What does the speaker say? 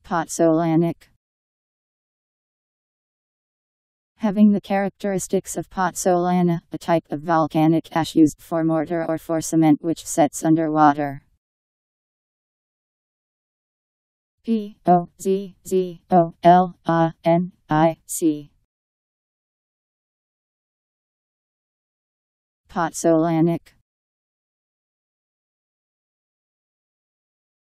Pozzolanic. Having the characteristics of pozzolana, a type of volcanic ash used for mortar or for cement which sets under water. Pozzolanic. Pozzolanic.